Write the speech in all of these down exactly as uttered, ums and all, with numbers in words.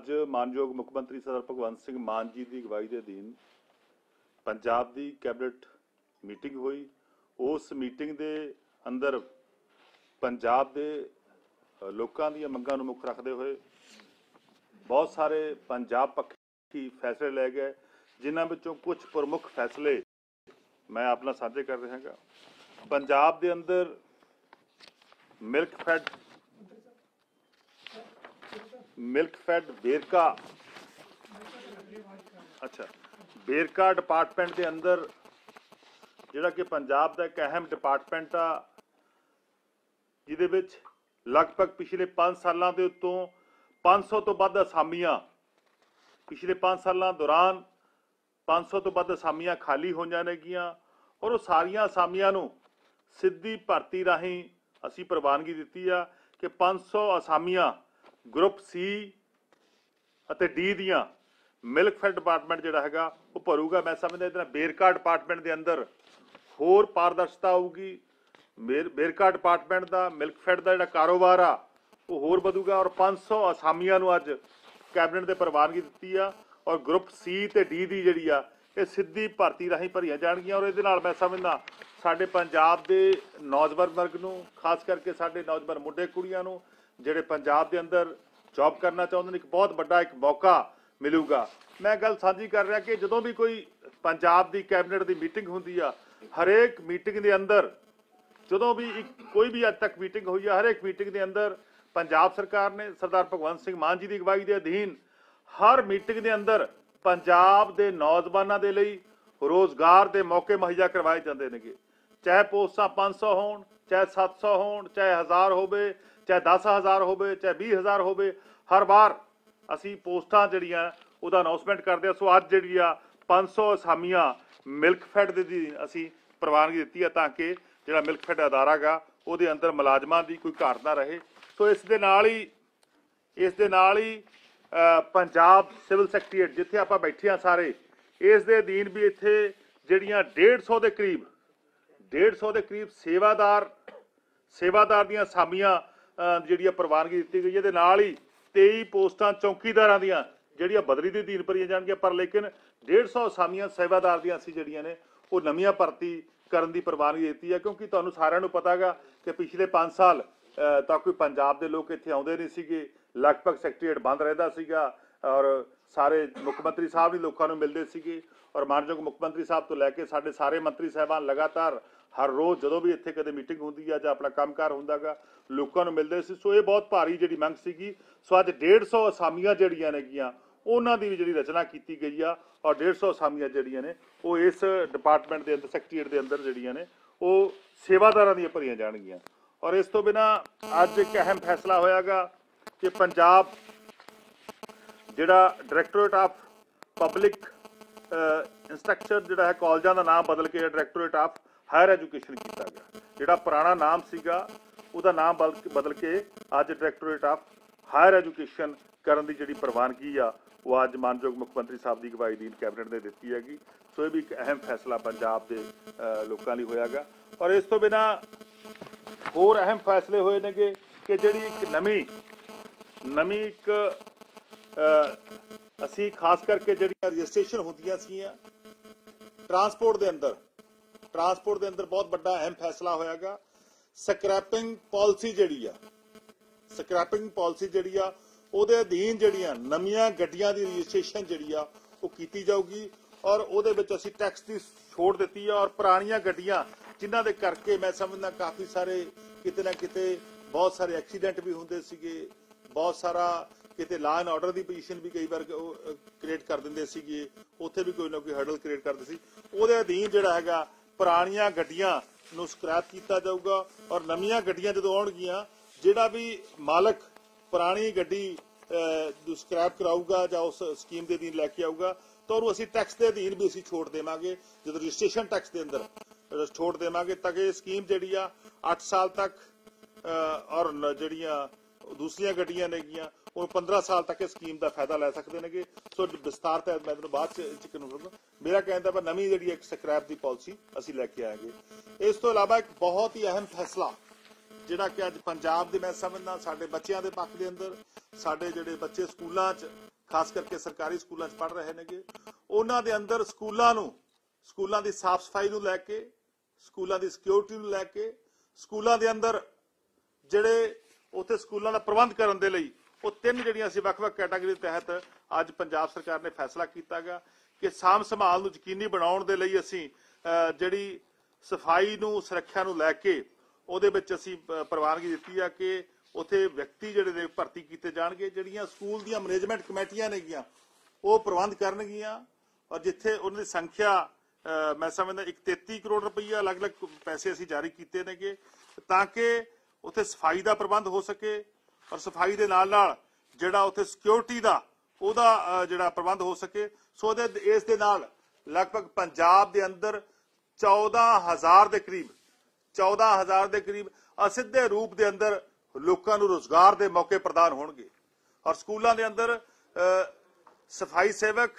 ਅੱਜ ਮਾਨਯੋਗ ਮੁੱਖ ਮੰਤਰੀ ਸਰਦਾਰ ਭਗਵੰਤ ਸਿੰਘ ਮਾਨ जी की अगवाई के अधीन पंजाब की कैबिनेट मीटिंग हुई। उस मीटिंग के अंदर पंजाब के लोगों दी मंगां नूं मुख रखते हुए बहुत सारे पंजाब पक्षी फैसले लै गए, जिन्हां विचों कुछ प्रमुख फैसले मैं अपना साझे कर रहा हाँ। पंजाब के अंदर milk fed milk fed Verka अच्छा वेरका डिपार्टमेंट के अंदर जिहड़ा कि पंजाब का एक अहम डिपार्टमेंट आ, जिहदे विच लगभग पिछले पाँच सालों के उत्तों पाँच सौ तो वध असामियां पिछले पाँच सालों दौरान पाँच सौ तो वध असामियां खाली होईयां नेगियां और वो सारियां असामियां नूं सिद्धी भर्ती राहीं असीं प्रवानगी दित्ती आ कि पाँच सौ असामियां ग्रुप सी अते डी दियां मिल्क फैड डिपार्टमेंट जिहड़ा हैगा वो भरूगा। मैं समझदा इहदे नाल वेरका डिपार्टमेंट के अंदर होर पारदर्शिता आऊगी। मेर वेरका डिपार्टमेंट का मिल्क फैड का जिहड़ा कारोबार आ वो होर वधूगा और पाँच सौ असामियां नूं अज कैबिनेट ने प्रवानगी दित्ती आ और ग्रुप सी ते डी दी जिहड़ी आ ये सिद्धी भर्ती राहीं भरीआं जाणगीआं और इहदे नाल मैं समझदा साडे पंजाब दे नौजवान वर्ग नूं खास करके साडे नौजवान मुंडे कुड़ियां नूं ਜਿਹੜੇ पंजाब के अंदर जॉब करना चाहते हैं एक बहुत बड़ा एक मौका मिलूगा। मैं गल साझी कर रहा कि जो भी कोई पंजाब की कैबिनेट की मीटिंग होंदी आ हरेक मीटिंग के अंदर जो भी एक कोई भी अज तक मीटिंग हुई है हरेक मीटिंग के अंदर पंजाब सरकार ने सरदार भगवंत सिंह मान जी की अगवाई के अधीन हर मीटिंग के अंदर पंजाब के नौजवानों के लिए रोज़गार के मौके मुहैया करवाए जाते हैं। चाहे पोस्टां पाँच सौ हो चाहे सत्त सौ हो चाहे हज़ार हो चाहे दस हज़ार हो चाहे भी हज़ार हो हर बार असी पोस्टां जिहड़ियां उहदा अनाउंसमेंट करते हैं। सो अज जिहड़ी आ पाँच सौ असामियां मिल्क फैड दी असी प्रवानगी दित्ती है ताकि जिहड़ा मिल्क फैड अदारा गा उहदे अंदर मुलाजमां दी कोई घाट ना रहे। सो इस दे नाल ही इस दे नाल ही पंजाब सिविल सैकटरीएट जिथे आपां बैठे हाँ सारे इस दे अधीन भी इत्थे जिहड़ियां डेढ़ सौ के करीब डेढ़ सौ के करीब सेवादार सेवादार दियां असामियां जिहड़ियां प्रवानगी दित्ती गई है। नाल ही तेई पोस्टां चौकीदारां दियां जिहड़ियां बदली दे अधीन भरीआं जाणगीआं पर लेकिन डेढ़ सौ असामियां सेवादार दियां असीं जिहड़ियां ने वो नवीं भर्ती करन दी प्रवानगी दित्ती है। क्योंकि तुहानूं सारिआं नूं पता गा कि पिछले पाँच साल तां कोई पंजाब दे लोक इत्थे आउंदे नहीं सीगे, लगभग सैकटरीएट बंद रहिंदा सीगा और सारे मुख मंत्री साहब ही लोकां नूं मिलदे सीगे और मानयोग मुख मंत्री साहब तो लैके साडे सारे मंत्री साहबान लगातार हर रोज़ जो भी इत्थे कदे मीटिंग होंदी है जां अपना कामकार हुंदा गा लोकां नूं मिलदे सी। सो ये बहुत भारी जिहड़ी मंग सीगी। सो अज डेढ़ सौ असामियां जिहड़ियां नेगियां उन्हां दी भी जिहड़ी रचना कीती गई आ और डेढ़ सौ असामियां जिहड़ियां ने वो इस डिपार्टमेंट के अंदर सैकटरीएट के अंदर जिहड़ियां ने वो सेवादारां दियां भरीआं जाणगीआं। और इस तो बिना अज एक अहम फैसला होया गा कि पंजाब जिहड़ा डायरैक्टोरेट ऑफ पब्लिक इंस्ट्रक्चर जिहड़ा है कॉलेजां दा नाम बदल के डायरैक्टोरेट ऑफ हायर एजुकेशन किया गया। जिहड़ा पुराना नाम सीगा उहदा नाम बदल के अज डायरैक्टोरेट ऑफ हायर एजुकेशन करन दी जिहड़ी प्रवानगी आ वो अज मानयोग मुख मंत्री साहब की अगवाई अधीन कैबिनेट ने दित्ती हैगी। सो ये भी एक अहम फैसला पंजाब के लोगों लई होया गा। और इस तो बिना होर अहम फैसले होए ने कि जिहड़ी एक नवीं नवीं एक असी खास करके जिहड़ियां रजिस्ट्रेशन होंदियां सीआं ट्रांसपोर्ट के अंदर ट्रांसपोर्ट के अंदर बहुत बड़ा अहम फैसला होयागा। स्क्रैपिंग पॉलिसी जिहड़ी आ स्क्रैपिंग पॉलिसी जिहड़ी आ उहदे अधीन जिहड़ियां नवीआं गड्डियां दी रजिस्ट्रेशन जिहड़ी आ वो कीती जाऊगी और उहदे विच असीं टैक्स की छूट दित्ती है। और पुरानियां गड्डियां जिन्हां दे करके मैं समझदा काफ़ी सारे किते ना किते बहुत सारे एक्सीडेंट भी हुंदे सीगे, बहुत सारा किते लॉ एंड ऑर्डर की पोजीशन भी कई बार क्रिएट कर दिंदे सीगे, उत्थे भी कोई ना कोई हर्डल क्रिएट करदे सी। उहदे अधीन जिहड़ा हैगा पुरानियां गड्डियां नूं स्क्रैप किया जाऊगा और नवीआं गड्डियां जदों आउणगीआं जिहड़ा भी मालक पुरानी गड्डी स्क्रैप कराऊगा जां उस स्कीम के अधीन लैके आऊगा तो उहनूं असीं टैक्स के अधीन भी असीं छूट देवांगे। जदों रजिस्ट्रेशन टैक्स के अंदर छूट देवांगे ताकि ये स्कीम जिहड़ी आ अठ साल तक और जिहड़ियां दूसरियां गड्डियां नेगियां वो पंद्रह साल तक इस स्कीम का फायदा लै सकते हैं। सो विस्तार तो मैं तुहानूं बाद च मेरा कहना पर नवीं जिहड़ी एक स्क्रैप की पॉलिसी असीं लैके आएंगे। इस तो इलावा एक बहुत ही अहम फैसला जिहड़ा कि अज पंजाब दे मैं समझदा साडे बच्चिआं दे पक्ष दे अंदर साडे जिहड़े बच्चे स्कूलां च ਖਾਸ ਕਰਕੇ ਸਰਕਾਰੀ ਸਕੂਲਾਂ 'ਚ ਪੜ੍ਹ ਰਹੇ ਨੇਗੇ, ਉਹਨਾਂ ਦੇ ਅੰਦਰ ਸਕੂਲਾਂ ਨੂੰ ਸਕੂਲਾਂ ਦੀ ਸਾਫ਼ ਸਫਾਈ ਨੂੰ ਲੈ ਕੇ, ਸਕੂਲਾਂ ਦੀ ਸਿਕਿਉਰਿਟੀ ਨੂੰ ਲੈ ਕੇ, ਸਕੂਲਾਂ ਦੇ ਅੰਦਰ ਜਿਹੜੇ ਉੱਥੇ ਸਕੂਲਾਂ ਦਾ ਪ੍ਰਬੰਧ ਕਰਨ ਦੇ ਲਈ ਉਹ ਤਿੰਨ ਜਿਹੜੀਆਂ ਅਸੀਂ ਵੱਖ-ਵੱਖ ਕੈਟਾਗਰੀ ਤਹਿਤ ਅੱਜ ਪੰਜਾਬ ਸਰਕਾਰ ਨੇ ਫੈਸਲਾ ਕੀਤਾ ਗਾ ਕਿ ਸਾਂਭ ਸੰਭਾਲ ਨੂੰ ਯਕੀਨੀ ਬਣਾਉਣ ਦੇ ਲਈ ਅਸੀਂ ਜਿਹੜੀ ਸਫਾਈ ਨੂੰ ਸੁਰੱਖਿਆ ਨੂੰ ਲੈ ਕੇ ਉਹਦੇ ਵਿੱਚ ਅਸੀਂ ਪ੍ਰਵਾਨਗੀ ਦਿੱਤੀ ਆ ਕਿ ਉੱਥੇ ਵਿਅਕਤੀ ਜਿਹੜੇ ਨੇ ਭਰਤੀ ਕੀਤੇ ਜਾਣਗੇ, ਜਿਹੜੀਆਂ ਸਕੂਲ ਦੀਆਂ ਮੈਨੇਜਮੈਂਟ ਕਮੇਟੀਆਂ ਨੇਗੀਆਂ ਉਹ ਪ੍ਰਬੰਧ ਕਰਨਗੀਆਂ, ਔਰ ਜਿੱਥੇ ਉਹਨਾਂ ਦੀ ਸੰਖਿਆ ਮੈਂ ਸਮਝਦਾ ਇੱਕ ਤੇਤੀ ਕਰੋੜ ਰੁਪਈਆ ਅਲੱਗ-ਅਲੱਗ ਪੈਸੇ ਅਸੀਂ ਜਾਰੀ ਕੀਤੇ ਨੇਗੇ ਤਾਂ ਕਿ ਉੱਥੇ ਸਫਾਈ ਦਾ ਪ੍ਰਬੰਧ ਹੋ ਸਕੇ, ਔਰ ਸਫਾਈ ਦੇ ਨਾਲ ਨਾਲ ਜਿਹੜਾ ਉੱਥੇ ਸਿਕਿਉਰਿਟੀ ਦਾ ਉਹਦਾ ਜਿਹੜਾ ਪ੍ਰਬੰਧ ਹੋ ਸਕੇ। ਸੋ ਉਹਦੇ ਇਸ ਦੇ ਨਾਲ ਲਗਭਗ ਪੰਜਾਬ ਦੇ ਅੰਦਰ ਚੌਦਾਂ ਹਜ਼ਾਰ ਦੇ ਕਰੀਬ ਚੌਦਾਂ ਹਜ਼ਾਰ ਦੇ ਕਰੀਬ ਅਸਿੱਧੇ ਰੂਪ ਦੇ ਅੰਦਰ ਲੋਕਾਂ ਨੂੰ ਰੋਜ਼ਗਾਰ ਦੇ ਮੌਕੇ ਪ੍ਰਦਾਨ ਹੋਣਗੇ, ਔਰ ਸਕੂਲਾਂ ਦੇ ਅੰਦਰ ਸਫਾਈ ਸੇਵਕ,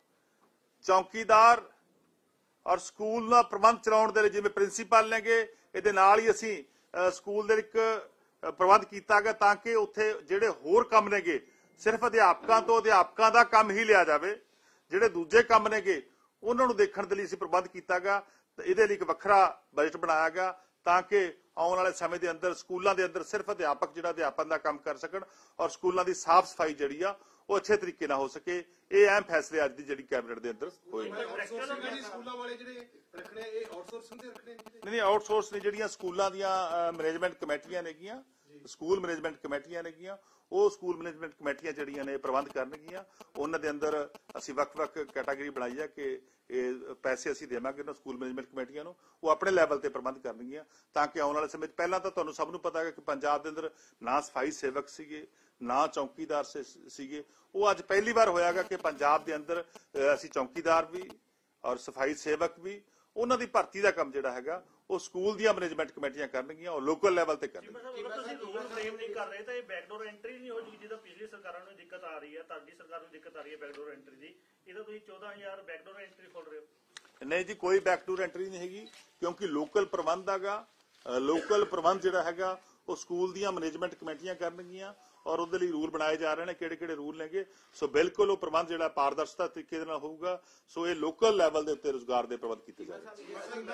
ਚੌਕੀਦਾਰ ਔਰ ਸਕੂਲ ਦਾ ਪ੍ਰਬੰਧ ਚਲਾਉਣ ਦੇ ਲਈ ਜਿਵੇਂ ਪ੍ਰਿੰਸੀਪਲ ਨੇਗੇ, ਇਹਦੇ ਨਾਲ ਹੀ ਅਸੀਂ ਸਕੂਲ ਦੇ ਇੱਕ ਪ੍ਰਬੰਧ ਕੀਤਾ ਗਿਆ ਤਾਂ ਕਿ ਉੱਥੇ ਜਿਹੜੇ ਹੋਰ ਕੰਮ ਨੇਗੇ ਸਿਰਫ ਅਧਿਆਪਕਾਂ ਤੋਂ ਅਧਿਆਪਕਾਂ ਦਾ ਕੰਮ ਹੀ ਲਿਆ ਜਾਵੇ, ਜਿਹੜੇ ਦੂਜੇ ਕੰਮ ਨੇਗੇ ਉਹਨਾਂ ਨੂੰ ਦੇਖਣ ਦੇ ਲਈ ਅਸੀਂ ਪ੍ਰਬੰਧ ਕੀਤਾ ਗਿਆ। ਤੇ ਇਹਦੇ ਲਈ ਇੱਕ ਵੱਖਰਾ ਬਜਟ ਬਣਾਇਆ ਗਿਆ ਤਾਂ ਕਿ ਆਉਣ ਵਾਲੇ ਸਮੇਂ ਦੇ ਅੰਦਰ ਸਕੂਲਾਂ ਦੇ ਅੰਦਰ ਸਿਰਫ ਅਧਿਆਪਕ ਜਿਹੜਾ ਅਧਿਆਪਨ ਦਾ ਕੰਮ ਕਰ ਸਕਣ ਔਰ ਸਕੂਲਾਂ ਦੀ ਸਾਫ਼ ਸਫਾਈ ਜਿਹੜੀ ਆ ਉਹ ਅੱਛੇ ਤਰੀਕੇ ਨਾਲ ਹੋ ਸਕੇ। ਇਹ ਅਹਿਮ ਫੈਸਲੇ ਅੱਜ ਦੀ ਜਿਹੜੀ ਕੈਬਨਿਟ ਦੇ ਅੰਦਰ ਹੋਏ ਨੇ। ਸਕੂਲਾਂ ਵਾਲੇ ਜਿਹੜੇ ਰੱਖਣੇ ਇਹ ਆਊਟਸੋਰਸਿੰਗ ਦੇ ਰੱਖਣੇ ਨਹੀਂ ਨਹੀਂ ਆਊਟਸੋਰਸ ਨੇ, ਜਿਹੜੀਆਂ ਸਕੂਲਾਂ ਦੀਆਂ ਮੈਨੇਜਮੈਂਟ ਕਮੇਟੀਆਂ ਨੇਗੀਆਂ, ਸਕੂਲ ਮੈਨੇਜਮੈਂਟ ਕਮੇਟੀਆਂ ਨੇਗੀਆਂ, ਉਹ ਸਕੂਲ ਮੈਨੇਜਮੈਂਟ ਕਮੇਟੀਆਂ ਜਿਹੜੀਆਂ ਨੇ ਪ੍ਰਬੰਧ ਕਰਨਗੀਆਂ। ਉਹਨਾਂ ਦੇ ਅੰਦਰ ਅਸੀਂ ਵੱਖ-ਵੱਖ ਕੈਟਾਗਰੀ ਬਣਾਈ ਆ ਕਿ ਇਹ ਪੈਸੇ ਅਸੀਂ ਦੇਵਾਂਗੇ ਨਾ ਸਕੂਲ ਮੈਨੇਜਮੈਂਟ ਕਮੇਟੀਆਂ ਨੂੰ, ਉਹ ਆਪਣੇ ਲੈਵਲ ਤੇ ਪ੍ਰਬੰਧ ਕਰਨਗੀਆਂ ਤਾਂ ਕਿ ਆਉਣ ਵਾਲੇ ਸਮੇਂ 'ਚ ਪਹਿਲਾਂ ਤਾਂ ਤੁਹਾਨੂੰ ਸਭ ਨੂੰ ਪਤਾ ਹੈ ਕਿ ਪੰਜਾਬ ਦੇ ਅੰਦਰ ਨਾ ਸਫਾਈ ਸੇਵਕ ਸੀਗੇ ਨਾ ਚੌਕੀਦਾਰ ਸੀਗੇ, ਉਹ ਅੱਜ ਪਹਿਲੀ ਵਾਰ ਹੋਇਆਗਾ ਕਿ ਪੰਜਾਬ ਦੇ ਅੰਦਰ ਅਸੀਂ ਚੌਕੀਦਾਰ ਵੀ ਔਰ ਸਫਾਈ ਸੇਵਕ ਵੀ ਉਹਨਾਂ ਦੀ ਭਰਤੀ ਦਾ ਕੰਮ ਜਿਹੜਾ ਹੈਗਾ ਉਹ ਸਕੂਲ ਦੀਆਂ ਮੈਨੇਜਮੈਂਟ ਕਮੇਟੀਆਂ ਕਰਨਗੀਆਂ ਔਰ ਲੋਕਲ ਲੈਵਲ ਤੇ ਕਰਨਗੀਆਂ। ਤੁਸੀਂ ਰੂਲ ਫਰੇਮ ਨਹੀਂ ਕਰ ਰਹੇ ਤਾਂ ਇਹ ਬੈਕਡੋਰ ਐਂਟਰੀ ਨਹੀਂ ਹੋ ਜੂਗੀ, ਜਿਹਦਾ ਪਿਛਲੀ ਸਰਕਾਰਾਂ ਨੂੰ ਦਿੱਕਤ ਆ ਰਹੀ ਹੈ, ਤੁਹਾਡੀ ਸਰਕਾਰ ਨੂੰ ਦਿੱਕਤ ਆ ਰਹੀ ਹੈ ਬੈਕਡੋਰ ਐਂਟਰੀ ਦੀ, ਇਹਦਾ ਤੁਸੀਂ ਚੌਦਾਂ ਹਜ਼ਾਰ ਬੈਕਡੋਰ ਐਂਟਰੀ ਖੋਲ ਰਹੇ ਹੋ। ਨਹੀਂ ਜੀ, ਕੋਈ ਬੈਕਡੋਰ ਐਂਟਰੀ ਨਹੀਂ ਹੈਗੀ ਕਿਉਂਕਿ ਲੋਕਲ ਪ੍ਰਬੰਧ ਹੈਗਾ, ਲੋਕਲ ਪ੍ਰਬੰਧ ਜਿਹੜਾ ਹੈਗਾ ਉਹ ਸਕੂਲ ਦੀਆਂ ਮੈਨੇਜਮੈਂਟ ਕਮੇਟੀਆਂ ਕਰਨਗੀਆਂ ਔਰ ਉਹਦੇ ਲਈ ਰੂਲ ਬਣਾਏ ਜਾ ਰਹੇ ਨੇ, ਕਿਹੜੇ ਕਿਹੜੇ ਰੂਲ ਨੇਗੇ। ਸੋ ਬਿਲਕੁਲ ਉਹ ਪ੍ਰਬੰਧ ਜਿਹੜਾ ਪਾਰਦਰਸ਼ਤਾ ਤਰੀਕੇ ਦੇ ਨਾਲ ਹੋਊਗਾ। ਸੋ ਇਹ ਲੋਕਲ ਲੈਵਲ ਦੇ ਉੱਤੇ ਰੁਜ਼ਗਾਰ ਦੇ ਪ੍ਰਬੰਧ ਕੀਤੇ ਜਾ ਰਹੇ ਨੇ।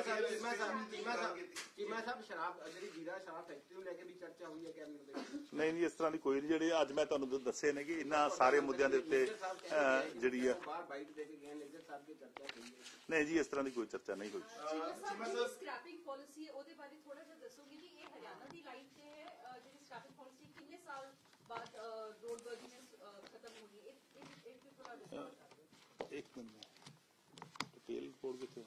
ਨਹੀਂ ਨਹੀਂ ਇਸ ਤਰ੍ਹਾਂ ਦੀ ਕੋਈ ਨਹੀਂ, ਜਿਹੜੇ ਅੱਜ ਮੈਂ ਤੁਹਾਨੂੰ ਦੱਸੇ ਨੇ ਕਿ ਇਹਨਾਂ ਸਾਰੇ ਮੁੱਦਿਆਂ ਦੇ ਉੱਤੇ ਜਿਹੜੀ ਆ ਨਹੀਂ ਜੀ ਇਸ ਤਰ੍ਹਾਂ ਦੀ ਕੋਈ ਚਰਚਾ ਨਹੀਂ ਹੋਈ। ਸਕ੍ਰੈਪਿੰਗ ਪਾਲਿਸੀ ਉਹਦੇ ਬਾਰੇ ਥੋੜਾ ਜਿਹਾ ਦੱਸੋਗੇ ਕਿ ਇਹ ਹਰਿਆਣਾ ਦੀ ਲਾਈਨ ਤੇ ਹੈ, ਜਿਹੜੀ ਸਕ੍ਰੈਪਿੰਗ ਪਾਲਿਸੀ ਕਿੰਨੇ ਸਾਲ ਬਾਅਦ ਰੋਡ ਵਰਜਿਨੈਸ ਖਤਮ ਹੋਣੀ, ਇਹ ਇਹ ਵੀ ਥੋੜਾ ਦੱਸੋ। ਇੱਕ ਮਿੰਟ ਡਿਟੇਲ ਰਿਪੋਰਟ ਕਿੱਥੇ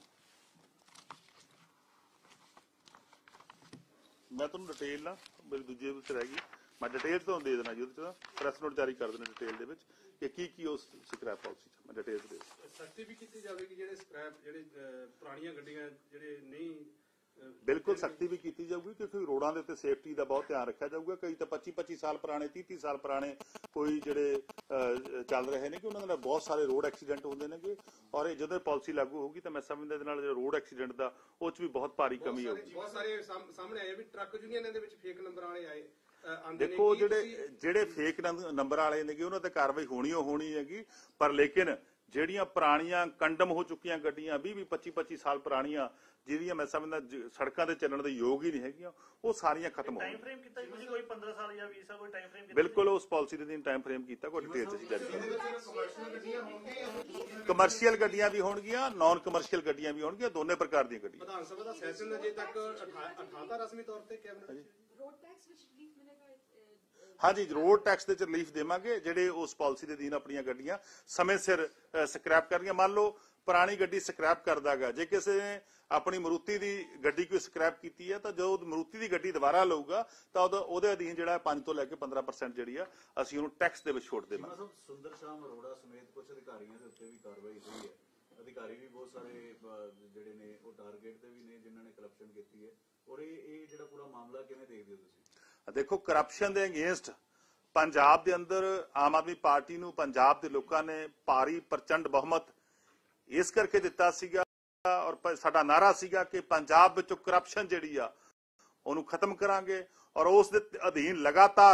ਮੈਂ ਤੁਹਾਨੂੰ ਡਿਟੇਲ ਨਾ ਮੇਰੀ ਦੂਜੇ ਵਿੱਚ ਰਹਿ ਗਈ, ਮੈਂ ਡਿਟੇਲ ਤੁਹਾਨੂੰ ਦੇ ਦੇਣਾ ਜੀ, ਉਹਦੇ ਚ ਪ੍ਰੈਸ ਨੋਟ ਜਾਰੀ ਕਰ ਦੇਣਾ ਡਿਟੇਲ ਦੇ ਵਿੱਚ ਕਿ ਕੀ ਕੀ ਉਸ ਸਕ੍ਰੈਪ ਪਾਲਿਸੀ ਚ ਮੈਂ ਡਿਟੇਲ ਦੇ ਸਖਤੀ ਵੀ ਕੀਤੀ ਜਾਵੇਗੀ ਜਿਹੜੇ ਸਕ੍ਰੈਪ ਜਿਹੜੇ ਪੁਰਾਣੀਆਂ ਗੱਡੀਆਂ ਜਿਹੜੇ ਨਹੀਂ ਬਿਲਕੁਲ ਸਖਤੀ ਵੀ ਕੀਤੀ ਜਾਊਗੀ ਕਿਉਂਕਿ ਰੋਡਾਂ ਦੇ ਉੱਤੇ ਸੇਫਟੀ ਦਾ ਬਹੁਤ ਧਿਆਨ ਰੱਖਿਆ ਜਾਊਗਾ। ਕਈ ਤਾਂ ਪੱਚੀ ਪੱਚੀ ਸਾਲ ਪੁਰਾਣੇ ਤੀਹ ਤੀਹ ਸਾਲ ਪੁਰਾਣੇ ਕੋਈ ਜਿਹੜੇ ਚੱਲ ਰਹੇ ਨੇ ਕਿ ਉਹਨਾਂ ਨਾਲ ਬਹੁਤ ਸਾਰੇ ਰੋਡ ਐਕਸੀਡੈਂਟ ਹੁੰਦੇ ਨੇਗੇ ਔਰ ਇਹ ਜਦੋਂ ਪਾਲਿਸੀ ਲਾਗੂ ਹੋਊਗੀ ਤਾਂ ਮੈਂ ਸਮਝਦਾ ਇਹਦੇ ਨਾਲ ਰੋਡ ਐਕਸੀਡੈਂਟ ਦਾ ਉਹ 'ਚ ਵੀ ਬਹੁਤ ਭਾਰੀ ਕਮੀ ਆਊਗੀ। ਬਹੁਤ ਸਾਰੇ ਸਾਹਮਣੇ ਆਏ ਵੀ ਟਰੱਕ ਯੂਨੀਅਨਾਂ ਦੇ ਵਿੱਚ ਫੇਕ ਨੰਬਰ ਵਾਲੇ ਆਏ। ਦੇਖੋ ਜਿਹੜੇ ਜਿਹੜੇ ਫੇਕ ਨੰਬਰ ਵਾਲੇ ਨੇਗੇ ਉਹਨਾਂ ਤੇ ਕਾਰਵਾਈ ਹੋਣੀ ਓ ਹੋਣੀ ਹੈਗੀ, ਪਰ ਲੇਕਿਨ ਜਿਹੜੀਆਂ ਪੁਰਾਣੀਆਂ ਕੰਡਮ ਹੋ ਚੁੱਕੀਆਂ ਗੱਡੀਆਂ ਵੀਹ ਵੀਹ ਪੱਚੀ ਪੱਚੀ ਸਾਲ ਪੁਰਾਣੀਆਂ ਜਿਹਦੀਆਂ ਮੈਂ ਸਮਝਦਾ ਸੜਕਾਂ ਤੇ ਚੱਲਣ ਦੇ ਯੋਗ ਹੀ ਨਹੀਂ ਹੈਗੀਆਂ ਉਹ ਸਾਰੀਆਂ ਖਤਮ ਹੋ ਗਈਆਂ। ਟਾਈਮ ਫਰੇਮ ਕੀਤਾ ਤੁਸੀਂ ਕੋਈ ਪੰਦਰਾਂ ਸਾਲ ਜਾਂ ਵੀਹ ਸਾਲ ਕੋਈ ਟਾਈਮ ਫਰੇਮ ਕੀਤਾ? ਬਿਲਕੁਲ ਉਸ ਪਾਲਿਸੀ ਦੇ ਦਿਨ ਟਾਈਮ ਫਰੇਮ ਕੀਤਾ, ਕੋਈ ਡਿਟੇਲ ਚ ਜਾਰੀ ਕੀਤਾ। ਕਮਰਸ਼ੀਅਲ ਗੱਡੀਆਂ ਵੀ ਹੋਣਗੀਆਂ, ਨਾਨ ਕਮਰਸ਼ੀਅਲ ਗੱਡੀਆਂ ਵੀ ਹੋਣਗੀਆਂ, ਦੋਨੇ ਪ੍ਰਕਾਰ ਦੀਆਂ ਗੱਡੀਆਂ। ਵਿਧਾਨ ਸਭਾ ਦਾ ਸੈਸ਼ਨ ਅਜੇ ਤੱਕ ਅਠਾਰਵਾਂ ਰਸਮੀ ਤੌਰ ਤੇ ਕੈਬਨਿਟ ਰੋਡ ਟੈਕਸ ਵਿੱਚ ਰਿਲੀਫ ਮਿਲੇਗਾ। ਹਾਂਜੀ ਰੋਡ ਟੈਕਸ ਦੇ ਚ ਰਿਲੀਫ ਦੇਵਾਂਗੇ ਜਿਹੜੇ ਉਸ ਪਾਲਿਸੀ ਦੇ ਅਧੀਨ ਆਪਣੀਆਂ ਗੱਡੀਆਂ ਸਮੇਂ ਸਿਰ ਸਕ੍ਰੈਪ ਕਰਨੀਆਂ। ਮੰਨ ਲਓ ਪੁਰਾਣੀ ਗੱਡੀ ਸਕ੍ਰੈਪ ਕਰਦਾਗਾ, ਜੇ ਕਿਸੇ ਨੇ ਆਪਣੀ ਮਰੂਤੀ ਦੀ ਗੱਡੀ ਕੋਈ ਸਕ੍ਰੈਪ ਕੀਤੀ ਹੈ ਤਾਂ ਜੋ ਮਰੂਤੀ ਦੀ ਗੱਡੀ ਦੁਬਾਰਾ ਲਊਗਾ ਤਾਂ ਉਹਦੇ ਅਧੀਨ ਜਿਹੜਾ ਪੰਜ ਤੋਂ ਲੈ ਕੇ ਪੰਦਰਾਂ ਪਰਸੈਂਟ ਜਿਹੜੀ ਆ ਅਸੀਂ ਉਹਨੂੰ ਟੈਕਸ ਦੇ ਵਿੱਚ ਛੋਟ ਦੇਵਾਂਗੇ। ਸੁੰਦਰ ਸ਼ਾਮ ਅਰੋੜਾ ਸਮੇਤ ਕੁਝ ਅਧਿਕਾਰੀਆਂ ਦੇ ਉੱਤੇ ਵੀ ਕਾਰਵਾਈ ਹੋਈ ਹੈ। ਅਧਿਕਾਰੀ ਵੀ ਬਹੁਤ ਸਾਰੇ ਜਿਹੜੇ ਨੇ ਉਹ ਟਾਰਗੇਟ ਤੇ ਵੀ ਨੇ ਜਿਨ੍ਹਾਂ ਨੇ ਕਰਪਸ਼ਨ ਕੀਤੀ ਹੈ ਔਰ ਇਹ ਇਹ ਜਿਹੜਾ ਪੂਰਾ ਮਾਮਲਾ ਕਿਵੇਂ ਦੇਖਦੇ ਹੋ ਤੁਸੀਂ? ਦੇਖੋ ਕਰਪਸ਼ਨ ਦੇ ਅਗੇਂਸਟ ਪੰਜਾਬ ਦੇ ਅੰਦਰ ਆਮ ਆਦਮੀ ਪਾਰਟੀ ਨੂੰ ਪੰਜਾਬ ਦੇ ਲੋਕਾਂ ਨੇ ਭਾਰੀ ਪ੍ਰਚੰਡ ਬਹੁਮਤ ਇਸ ਕਰਕੇ ਦਿੱਤਾ ਸੀਗਾ ਔਰ ਸਾਡਾ ਨਾਰਾ ਸੀਗਾ ਕਿ ਪੰਜਾਬ ਵਿੱਚੋਂ ਕਰਪਸ਼ਨ ਜਿਹੜੀ ਆ ਉਹਨੂੰ ਖਤਮ ਕਰਾਂਗੇ ਔਰ ਉਸ ਦੇ ਅਧੀਨ ਲਗਾਤਾਰ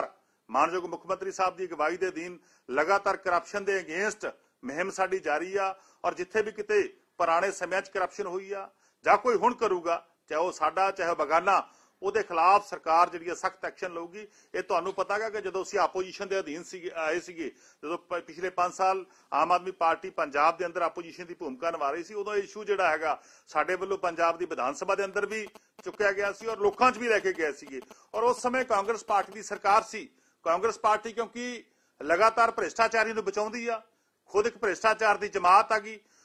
ਮਾਨਯੋਗ ਮੁੱਖ ਮੰਤਰੀ ਸਾਹਿਬ ਦੀ ਅਗਵਾਈ ਦੇ ਅਧੀਨ ਲਗਾਤਾਰ ਕਰਪਸ਼ਨ ਦੇ ਅਗੇਂਸਟ ਮੁਹਿੰਮ ਸਾਡੀ ਜਾਰੀ ਆ। ਔਰ ਜਿੱਥੇ ਵੀ ਕਿਤੇ ਪੁਰਾਣੇ ਸਮਿਆਂ 'ਚ ਕਰਪਸ਼ਨ ਹੋਈ ਆ ਜਾਂ ਕੋਈ ਹੁਣ ਕਰੂਗਾ, ਚਾਹੇ ਉਹ ਸਾਡਾ ਚਾਹੇ ਬਗਾਨਾ, ਉਹਦੇ ਖਿਲਾਫ ਸਰਕਾਰ ਜਿਹੜੀ ਸਖਤ ਐਕਸ਼ਨ ਲਊਗੀ। ਇਹ ਤੁਹਾਨੂੰ ਪਤਾ ਹੈ ਕਿ ਜਦੋਂ ਅਸੀਂ ਆਪੋਜੀਸ਼ਨ ਦੇ ਅਧੀਨ ਸੀਗੇ ਆਏ ਸੀਗੇ, ਜਦੋਂ ਪਿਛਲੇ ਪੰਜ ਸਾਲ ਆਮ ਆਦਮੀ ਪਾਰਟੀ ਪੰਜਾਬ ਦੇ ਅੰਦਰ ਆਪੋਜੀਸ਼ਨ ਦੀ ਭੂਮਿਕਾ ਨਿਭਾ ਰਹੀ ਸੀ, ਉਦੋਂ ਇਸ਼ੂ ਜਿਹੜਾ ਹੈਗਾ ਸਾਡੇ ਵੱਲੋਂ ਪੰਜਾਬ ਦੀ ਵਿਧਾਨ ਸਭਾ ਦੇ ਅੰਦਰ ਵੀ ਚੁੱਕਿਆ ਗਿਆ ਸੀ ਔਰ ਲੋਕਾਂ 'ਚ ਵੀ ਲੈ ਕੇ ਗਏ ਸੀਗੇ। ਔਰ ਉਸ ਸਮੇਂ ਕਾਂਗਰਸ ਪਾਰਟੀ ਦੀ ਸਰਕਾਰ ਸੀ। ਕਾਂਗਰਸ ਪਾਰਟੀ ਕਿਉਂਕਿ ਲਗਾਤਾਰ ਭ੍ਰਿਸ਼ਟਾਚਾਰੀ ਨੂੰ ਬਚਾਉਂਦੀ ਆ, ਖੁਦ ਇੱਕ ਭ੍ਰਿਸ਼ਟਾਚਾਰ ਦੀ ਜਮਾਤ ਆ ਗਈ।